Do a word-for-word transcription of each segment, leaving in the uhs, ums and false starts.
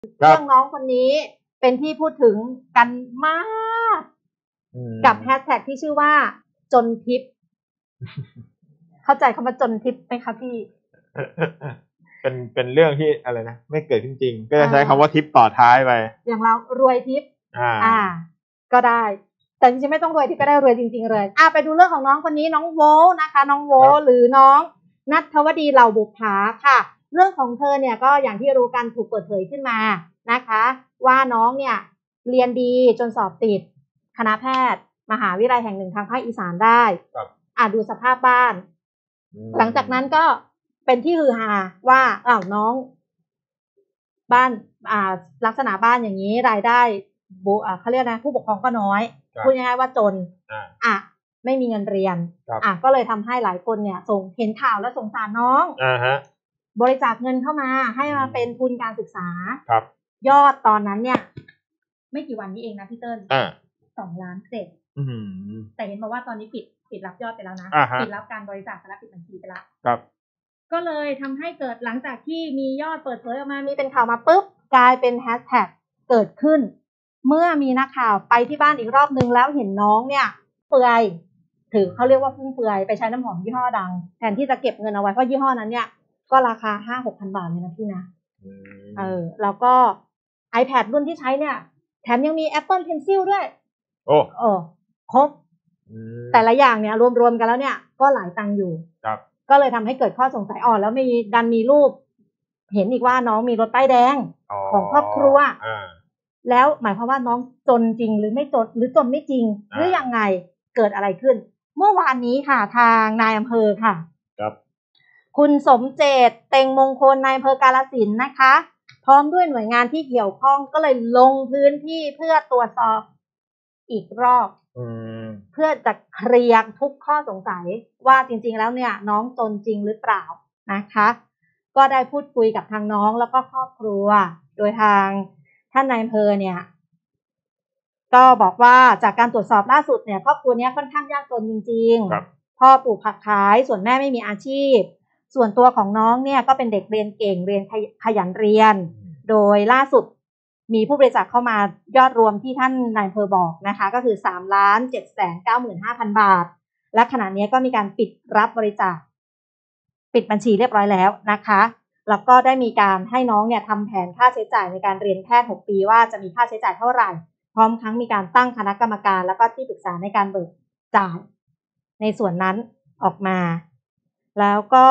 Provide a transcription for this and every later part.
เรื่องน้องคนนี้เป็นที่พูดถึงกันมากกับแฮชแท็กที่ชื่อว่าจนทิพย์เข้าใจคำว่าจนทิพย์ไหมคะพี่เป็นเป็นเรื่องที่อะไรนะไม่เกิดจริงๆก็จะใช้คำว่าทิปต่อท้ายไปอย่างเรารวยทิปอ่าอ่าก็ได้แต่จริงๆไม่ต้องรวยทิปก็ได้รวยจริงๆเลยอ่าไปดูเรื่องของน้องคนนี้น้องโวนะคะน้องโวหรือน้องณัฐวดีเหล่าบุภาค่ะเรื่องของเธอเนี่ยก็อย่างที่รู้กันถูกเปิดเผยขึ้นมานะคะว่าน้องเนี่ยเรียนดีจนสอบติดคณะแพทย์มหาวิทยาลัยแห่งหนึ่งทางภาคอีสานได้อ่าดูสภาพบ้านหลังจากนั้นก็เป็นที่ฮือฮาว่าอ้าวน้องบ้านอ่าลักษณะบ้านอย่างนี้รายได้บุอ่าเขาเรียกนะผู้ปกครองก็น้อยพูดง่ายๆว่าจนอ่ะไม่มีเงินเรียนอ่ะก็เลยทำให้หลายคนเนี่ยส่งเห็นข่าวแล้วสงสารน้องอ่าฮะบริจาคเงินเข้ามาให้มาเป็นทุนการศึกษาครับยอดตอนนั้นเนี่ยไม่กี่วันนี้เองนะพี่เติ้ลสองล้านเศษแต่เห็นบอกว่าตอนนี้ปิดปิดรับยอดไปแล้วนะปิดรับการบริจาคและปิดบัญชีไปแล้วครับก็เลยทำให้เกิดหลังจากที่มียอดเปิดเผยออกมามีเป็นข่าวมาปุ๊บกลายเป็นแฮชแท็กเกิดขึ้นเมื่อมีนักข่าวไปที่บ้านอีกรอบนึงแล้วเห็นน้องเนี่ยเปื่อยถือเขาเรียกว่าฟุ่มเฟือยไปใช้น้ำหอมยี่ห้อดังแทนที่จะเก็บเงินเอาไว้เพราะยี่ห้อนั้นเนี่ยก็ราคา ห้าหกพัน บาทเลยนะพี่นะเออแล้วก็ iPad รุ่นที่ใช้เนี่ยแถมยังมี Apple Pencil ด้วยโอ้โอ้ครบแต่ละอย่างเนี่ยรวมๆกันแล้วเนี่ยก็หลายตังค์อยู่ครับก็เลยทำให้เกิดข้อสงสัยอ่อนแล้วมีดันมีรูปเห็นอีกว่าน้องมีรถป้ายแดงของครอบครัวแล้วหมายความว่าน้องจนจริงหรือไม่จนหรือจนไม่จริงหรือยังไงเกิดอะไรขึ้นเมื่อวานนี้ค่ะทางนายอำเภอค่ะครับคุณสมเจตเต็งมงคลนายอำเภอกาฬสินธุ์นะคะพร้อมด้วยหน่วยงานที่เกี่ยวข้องก็เลยลงพื้นที่เพื่อตรวจสอบอีกรอบเพื่อจะเคลียร์ทุกข้อสงสัยว่าจริงๆแล้วเนี่ยน้องจนจริงหรือเปล่านะคะก็ได้พูดคุยกับทางน้องแล้วก็ครอบครัวโดยทางท่านนายอำเภอเนี่ยก็บอกว่าจากการตรวจสอบล่าสุดเนี่ยครอบครัวนี้ค่อนข้างยากจนจริงๆพ่อปลูกผักขายส่วนแม่ไม่มีอาชีพส่วนตัวของน้องเนี่ยก็เป็นเด็กเรียนเก่งเรียนขยันเรียนโดยล่าสุดมีผู้บริจาคเข้ามายอดรวมที่ท่านนายอำเภอบอกนะคะก็คือ สามล้านเจ็ดแสนเก้าหมื่นห้าพัน บาทและขณะนี้ก็มีการปิดรับบริจาคปิดบัญชีเรียบร้อยแล้วนะคะแล้วก็ได้มีการให้น้องเนี่ยทำแผนค่าใช้จ่ายในการเรียนแพทย์หกปีว่าจะมีค่าใช้จ่ายเท่าไหร่พร้อมทั้งมีการตั้งคณะกรรมการแล้วก็ที่ปรึกษาในการเบิกจ่ายในส่วนนั้นออกมาแล้วก็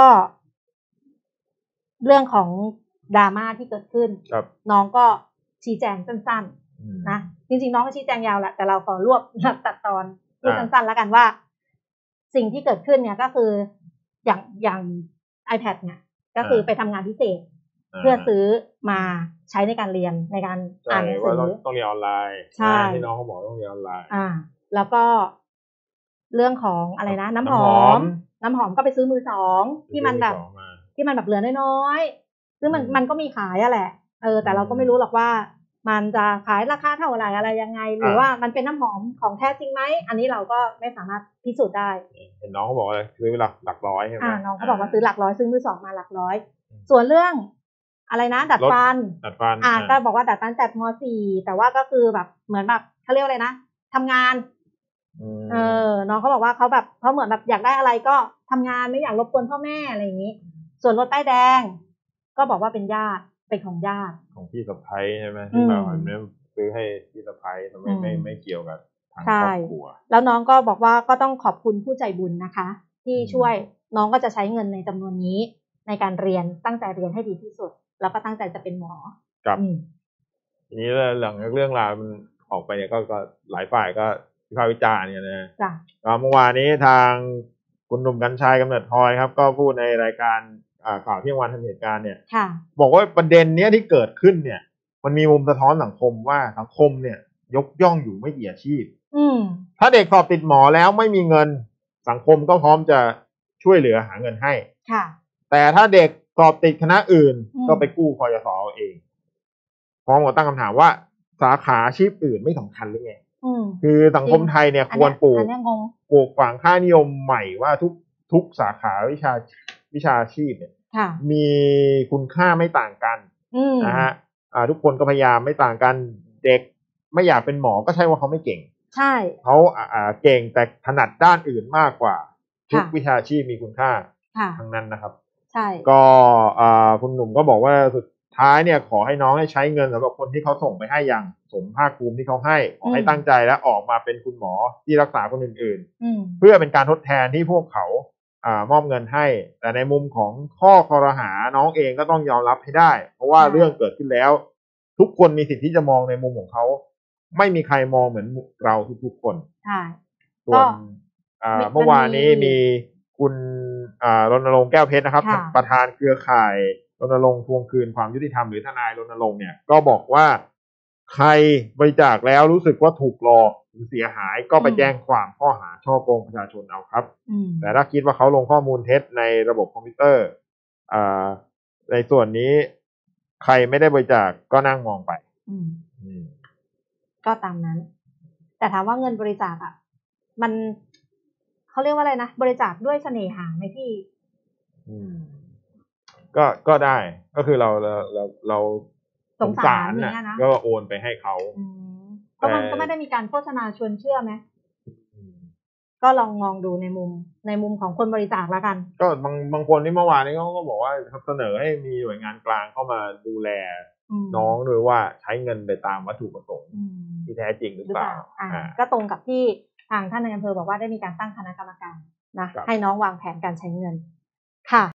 เรื่องของดราม่าที่เกิดขึ้นน้องก็ชี้แจงสั้นๆนะจริงๆน้องก็ชี้แจงยาวแหละแต่เราขอรวบตัดตอนพูดสั้นๆแล้วกันว่าสิ่งที่เกิดขึ้นเนี่ยก็คืออย่างอย่าง iPad เนี่ยก็คือไปทำงานพิเศษเพื่อซื้อมาใช้ในการเรียนในการอ่านหนังสือต้องเรียนออนไลน์ใช่ที่น้องเขาบอกต้องเรียนออนไลน์อ่าแล้วก็เรื่องของอะไรนะน้ำหอมน้ำหอมก็ไปซื้อมือสองที่มันแบบที่มันแบบเหลือน้อยๆซึ่งมันมันก็มีขายอะแหละเออแต่เราก็ไม่รู้หรอกว่ามันจะขายราคาเท่าไหร่อะไรยังไงหรือว่ามันเป็นน้ำหอมของแท้จริงไหมอันนี้เราก็ไม่สามารถพิสูจน์ได้เห็นน้องเขาบอกเลยซื้อหลักหลักร้อยใช่ไหมอ่าน้องเขาบอกว่าซื้อหลักร้อยซื้อมือสองมาหลักร้อยส่วนเรื่องอะไรนะดัดฟันดัดฟันอ่าก็บอกว่าดัดฟันแต่ม.สี่แต่ว่าก็คือแบบเหมือนแบบเขาเรียกอะไรนะทำงานเออน้องเขาบอกว่าเขาแบบเขาเหมือนแบบอยากได้อะไรก็ทำงานไม่อยากรบกวนพ่อแม่อะไรอย่างนี้ส่วนรถป้ายแดงก็บอกว่าเป็นญาติเป็นของญาติของพี่สะใภ้ใช่ไหมที่เราเหมือนซื้อให้พี่สะใภ้ทำไมไม่ไม่เกี่ยวกับทางครอบครัวแล้วน้องก็บอกว่าก็ต้องขอบคุณผู้ใจบุญนะคะที่ช่วยน้องก็จะใช้เงินในจำนวนนี้ในการเรียนตั้งใจเรียนให้ดีที่สุดแล้วก็ตั้งใจจะเป็นหมอครับทีนี้หลังจากเรื่องราวมันออกไปเนี่ยก็ก็หลายฝ่ายก็วิพากษ์วิจารณ์เนี่ยนะจ้ะเมื่อวานนี้ทางคุณหนุ่มกรรชัยกำเนิดพลอยครับก็พูดในรายการข่าวเที่ยงวันทันเหตุการณ์เนี่ยบอกว่าประเด็นเนี้ยที่เกิดขึ้นเนี่ยมันมีมุมสะท้อนสังคมว่าสังคมเนี่ยยกย่องอยู่ไม่กี่อาชีพถ้าเด็กสอบติดหมอแล้วไม่มีเงินสังคมก็พร้อมจะช่วยเหลือหาเงินให้แต่ถ้าเด็กสอบติดคณะอื่นก็ไปกู้คยศเองพร้อมกับตั้งคำถามว่าสาขาอาชีพอื่นไม่สำคัญหรือไงคือสังคมไทยเนี่ยควรปลูกปลูกฝังค่านิยมใหม่ว่าทุกทุกสาขาวิชาวิชาชีพเนี่ยมีคุณค่าไม่ต่างกันนะฮะอ่าทุกคนก็พยายามไม่ต่างกันเด็กไม่อยากเป็นหมอก็ใช่ว่าเขาไม่เก่งใช่เขาอ่าเก่งแต่ถนัดด้านอื่นมากกว่าทุกวิชาชีพมีคุณค่าทั้งนั้นนะครับใช่ก็อ่าคุณหนุ่มก็บอกว่าสุดท้ายเนี่ยขอให้น้องให้ใช้เงินสำหรับคนที่เขาส่งไปให้อย่างสมภาคภูมิที่เขาให้ขอให้ตั้งใจและออกมาเป็นคุณหมอที่รักษาคนอื่นๆเพื่อเป็นการทดแทนที่พวกเขาอ่ามอบเงินให้แต่ในมุมของข้อคอรหาน้องเองก็ต้องยอมรับให้ได้เพราะว่าเรื่องเกิดขึ้นแล้วทุกคนมีสิทธิ์ที่จะมองในมุมของเขาไม่มีใครมองเหมือนเราทุกๆคนใช่ส่วนเมื่อวานนี้มีคุณรณรงค์แก้วเพชรนะครับประธานเครือข่ายรณรงค์ทวงคืนความยุติธรรมหรือทนายรณรงค์เนี่ยก็บอกว่าใครบริจาคแล้วรู้สึกว่าถูกหลอกหรือเสียหายก็ไปแจ้งความข้อหาช่อโกงประชาชนเอาครับแต่ถ้าคิดว่าเขาลงข้อมูลเท็จในระบบคอมพิวเตอร์ในส่วนนี้ใครไม่ได้บริจาคก็นั่งมองไปก็ตามนั้นแต่ถามว่าเงินบริจาคอ่ะมันเขาเรียกว่าอะไรนะบริจาคด้วยเสน่หาไหมพี่อืมก็ก็ได้ก็คือเราเราเราเราสงสารเนี่ยนะก็โอนไปให้เขาก็มันก็ไม่ได้มีการโฆษณาชวนเชื่อไหมก็ลองมองดูในมุมในมุมของคนบริจาคแล้วกันก็บางบางคนที่เมื่อวานนี้เขาก็บอกว่าเสนอให้มีหน่วยงานกลางเข้ามาดูแลน้องด้วยว่าใช้เงินไปตามวัตถุประสงค์ที่แท้จริงหรือเปล่าก็ตรงกับที่ทางท่านนายอำเภอบอกว่าได้มีการตั้งคณะกรรมการนะให้น้องวางแผนการใช้เงินค่ะ